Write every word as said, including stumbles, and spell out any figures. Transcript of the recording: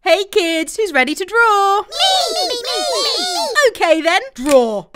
Hey kids, who's ready to draw? Me, me, me, me. Okay then, draw.